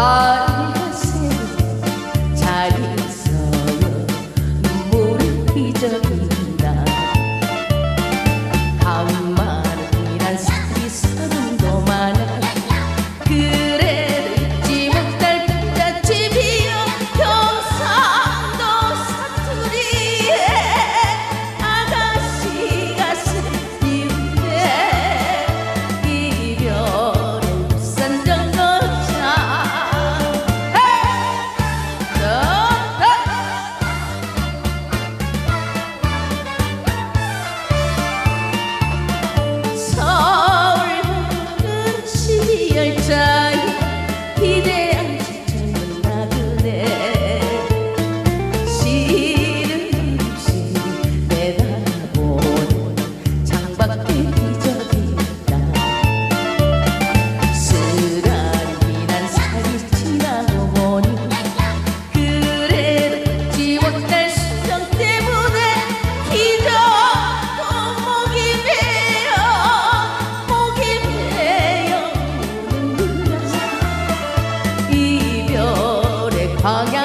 안녕하세요 잘 있어요 눈물을 휘저긴다 한마디란 살이 서른도 많아 그래도 잊지 못할 부잣집이여 경상도 사투리에 아가씨가 생기는데 이별의 우산 정거장 서울 가는 시열차에 기대한 젊은 나그네 시름 없이 내다보는 창밖에 기적이다 쓰라린 난 살이 지나고 보니 그래도 잊지 못할 심정 때문에 기적도 목이 메어 우는구나 이별의 광야